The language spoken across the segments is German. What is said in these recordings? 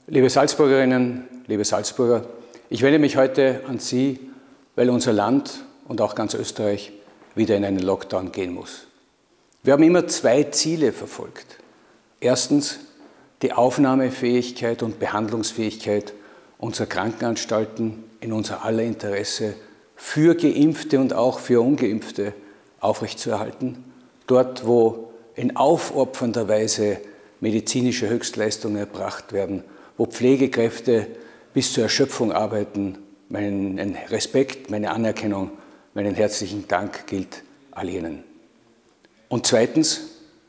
Liebe Salzburgerinnen, liebe Salzburger, ich wende mich heute an Sie, weil unser Land und auch ganz Österreich wieder in einen Lockdown gehen muss. Wir haben immer zwei Ziele verfolgt. Erstens die Aufnahmefähigkeit und Behandlungsfähigkeit unserer Krankenanstalten in unser aller Interesse für Geimpfte und auch für Ungeimpfte aufrechtzuerhalten. Dort, wo in aufopfernder Weise medizinische Höchstleistungen erbracht werden, wo Pflegekräfte bis zur Erschöpfung arbeiten, meinen Respekt, meine Anerkennung, meinen herzlichen Dank gilt all jenen. Und zweitens,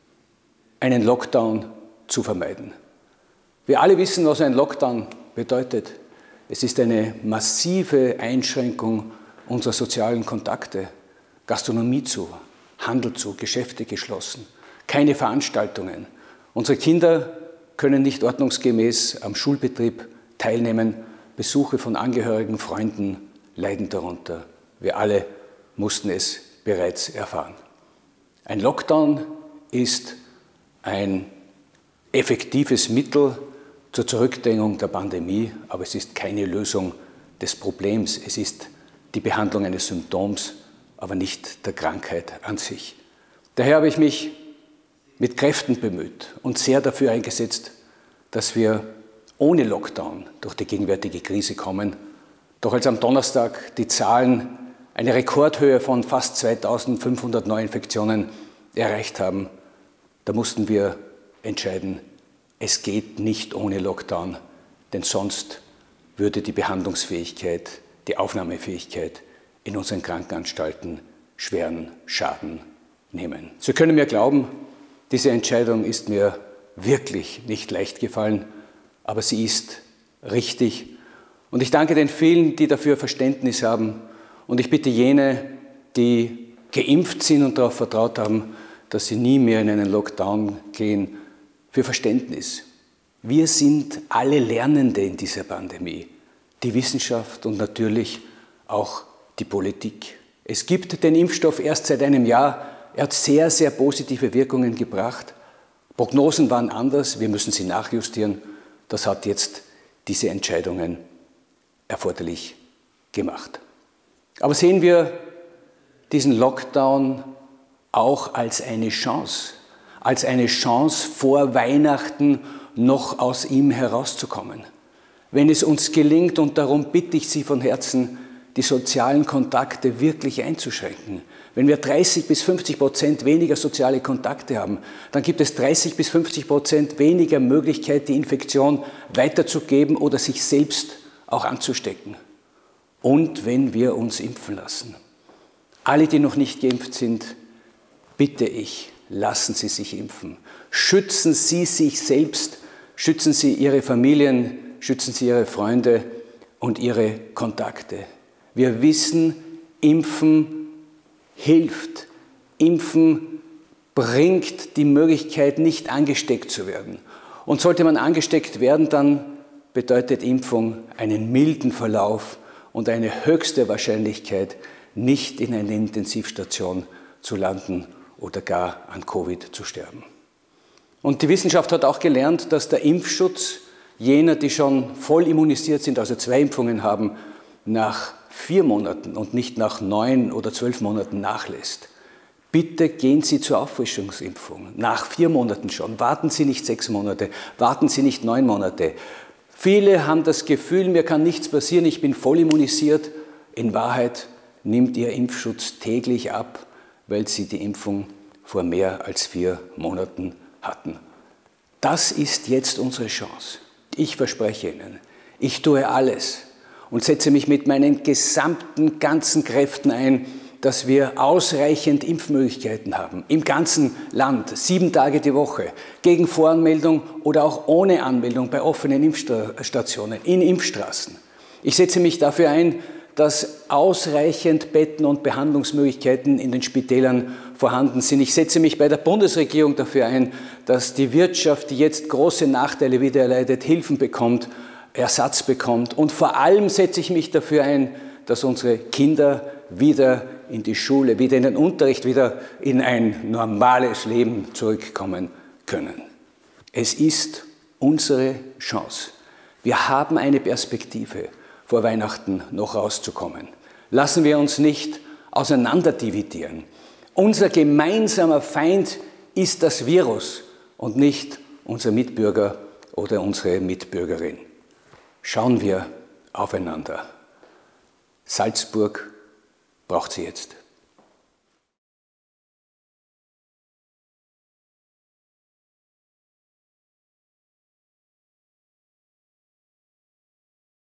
einen Lockdown zu vermeiden. Wir alle wissen, was ein Lockdown bedeutet. Es ist eine massive Einschränkung unserer sozialen Kontakte. Gastronomie zu, Handel zu, Geschäfte geschlossen, keine Veranstaltungen. Unsere Kinder können nicht ordnungsgemäß am Schulbetrieb teilnehmen. Besuche von Angehörigen, Freunden leiden darunter. Wir alle mussten es bereits erfahren. Ein Lockdown ist ein effektives Mittel zur Zurückdrängung der Pandemie, aber es ist keine Lösung des Problems. Es ist die Behandlung eines Symptoms, aber nicht der Krankheit an sich. Daher habe ich mich mit Kräften bemüht und sehr dafür eingesetzt, dass wir ohne Lockdown durch die gegenwärtige Krise kommen. Doch als am Donnerstag die Zahlen eine Rekordhöhe von fast 2500 Neuinfektionen erreicht haben, da mussten wir entscheiden, es geht nicht ohne Lockdown, denn sonst würde die Behandlungsfähigkeit, die Aufnahmefähigkeit in unseren Krankenanstalten schweren Schaden nehmen. Sie können mir glauben, diese Entscheidung ist mir wirklich nicht leicht gefallen, aber sie ist richtig. Und ich danke den vielen, die dafür Verständnis haben. Und ich bitte jene, die geimpft sind und darauf vertraut haben, dass sie nie mehr in einen Lockdown gehen, für Verständnis. Wir sind alle Lernende in dieser Pandemie. Die Wissenschaft und natürlich auch die Politik. Es gibt den Impfstoff erst seit einem Jahr. Er hat sehr, sehr positive Wirkungen gebracht. Prognosen waren anders, wir müssen sie nachjustieren. Das hat jetzt diese Entscheidungen erforderlich gemacht. Aber sehen wir diesen Lockdown auch als eine Chance vor Weihnachten noch aus ihm herauszukommen. Wenn es uns gelingt, und darum bitte ich Sie von Herzen, die sozialen Kontakte wirklich einzuschränken. Wenn wir 30 bis 50% weniger soziale Kontakte haben, dann gibt es 30 bis 50% weniger Möglichkeit, die Infektion weiterzugeben oder sich selbst auch anzustecken. Und wenn wir uns impfen lassen. Alle, die noch nicht geimpft sind, bitte ich, lassen Sie sich impfen. Schützen Sie sich selbst, schützen Sie Ihre Familien, schützen Sie Ihre Freunde und Ihre Kontakte. Wir wissen, Impfen hilft. Impfen bringt die Möglichkeit, nicht angesteckt zu werden. Und sollte man angesteckt werden, dann bedeutet Impfung einen milden Verlauf und eine höchste Wahrscheinlichkeit, nicht in einer Intensivstation zu landen oder gar an Covid zu sterben. Und die Wissenschaft hat auch gelernt, dass der Impfschutz jener, die schon voll immunisiert sind, also 2 Impfungen haben, nach 4 Monaten und nicht nach 9 oder 12 Monaten nachlässt. Bitte gehen Sie zur Auffrischungsimpfung, nach 4 Monaten schon. Warten Sie nicht 6 Monate, warten Sie nicht 9 Monate. Viele haben das Gefühl, mir kann nichts passieren, ich bin voll immunisiert. In Wahrheit nimmt Ihr Impfschutz täglich ab, weil Sie die Impfung vor mehr als 4 Monaten hatten. Das ist jetzt unsere Chance. Ich verspreche Ihnen, ich tue alles und setze mich mit meinen ganzen Kräften ein, dass wir ausreichend Impfmöglichkeiten haben, im ganzen Land, 7 Tage die Woche, gegen Voranmeldung oder auch ohne Anmeldung bei offenen Impfstationen, in Impfstraßen. Ich setze mich dafür ein, dass ausreichend Betten und Behandlungsmöglichkeiten in den Spitälern vorhanden sind. Ich setze mich bei der Bundesregierung dafür ein, dass die Wirtschaft, die jetzt große Nachteile wieder erleidet, Hilfen bekommt, Ersatz bekommt. Und vor allem setze ich mich dafür ein, dass unsere Kinder wieder in die Schule, wieder in den Unterricht, wieder in ein normales Leben zurückkommen können. Es ist unsere Chance. Wir haben eine Perspektive, vor Weihnachten noch rauszukommen. Lassen wir uns nicht auseinanderdividieren. Unser gemeinsamer Feind ist das Virus und nicht unser Mitbürger oder unsere Mitbürgerin. Schauen wir aufeinander. Salzburg braucht sie jetzt.